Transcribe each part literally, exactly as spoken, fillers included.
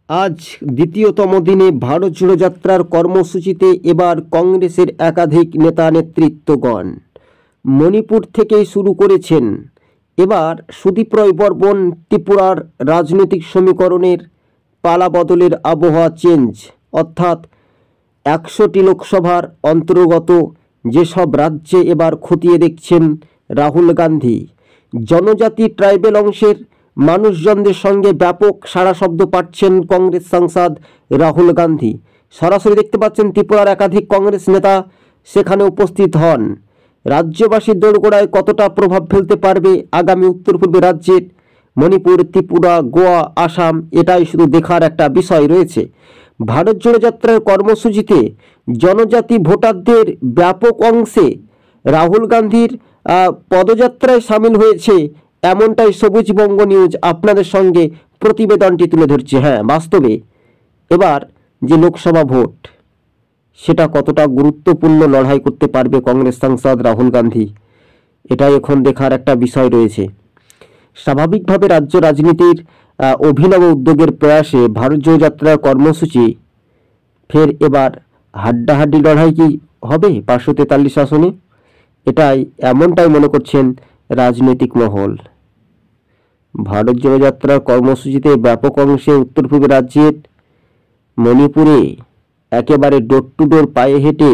আজ দ্বিতীয়তম দিনে ভারত জোড়ো যাত্রার কর্মসূচিতে এবার কংগ্রেসের একাধিক নেতা নেতৃত্বগণ মণিপুর থেকেই শুরু করেছেন। এবার সুদীপ রায় বর্মন ত্রিপুরার রাজনৈতিক সমীকরণের পালাবদলের আবহাওয়া চেঞ্জ, অর্থাৎ একশোটি লোকসভার অন্তর্গত যেসব রাজ্যে এবার খতিয়ে দেখছেন রাহুল গান্ধী। জনজাতি ট্রাইবেল অংশের মানুষজনদের সঙ্গে ব্যাপক সাড়া শব্দ পাচ্ছেন কংগ্রেস সাংসদ রাহুল গান্ধী। সরাসরি দেখতে পাচ্ছেন ত্রিপুরার একাধিক কংগ্রেস নেতা সেখানে উপস্থিত হন। রাজ্যবাসীর দোরগোড়ায় কতটা প্রভাব ফেলতে পারবে আগামী উত্তর পূর্বে রাজ্যের মণিপুর, ত্রিপুরা, গোয়া, আসাম, এটাই শুধু দেখার একটা বিষয় রয়েছে। ভারত জোড়ো যাত্রার কর্মসূচিতে জনজাতি ভোটারদের ব্যাপক অংশে রাহুল গান্ধীর পদযাত্রায় সামিল হয়েছে, এমনটাই সবুজবঙ্গ নিউজ আপনাদের সঙ্গে প্রতিবেদনটি তুলে ধরছে। হ্যাঁ, বাস্তবে এবার যে লোকসভা ভোট সেটা কতটা গুরুত্বপূর্ণ লড়াই করতে পারবে কংগ্রেস সাংসদ রাহুল গান্ধী, এটাই এখন দেখার একটা বিষয় রয়েছে। স্বাভাবিকভাবে রাজ্য রাজনীতির অভিনব উদ্যোগের প্রয়াসে ভারত জোড়ো যাত্রার কর্মসূচি ফের এবার হাড্ডাহাড্ডি লড়াই কি হবে পাঁচশো তেতাল্লিশ আসনে, এটাই এমনটাই মনে করছেন রাজনৈতিক মহল। ভারত জোড়ো যাত্রার কর্মসূচিতে ব্যাপক অংশে উত্তর পূর্ব রাজ্যের মণিপুরে একেবারে ডোর টু ডোর পায়ে হেঁটে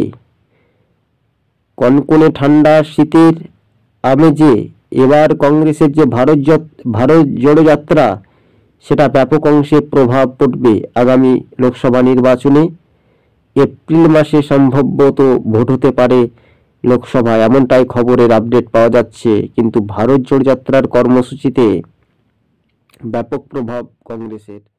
কনকনে ঠান্ডা শীতের আমেজে এবার কংগ্রেসের যে ভারত ভারত জোড়ো যাত্রা সেটা ব্যাপক অংশে প্রভাব পড়বে আগামী লোকসভা নির্বাচনে। এপ্রিল মাসে সম্ভবত ভোট হতে পারে লোকসভায়, এমনটাই খবরের আপডেট পাওয়া যাচ্ছে। কিন্তু ভারত জোড়ো যাত্রার কর্মসূচিতে ব্যাপক প্রভাব কংগ্রেসের।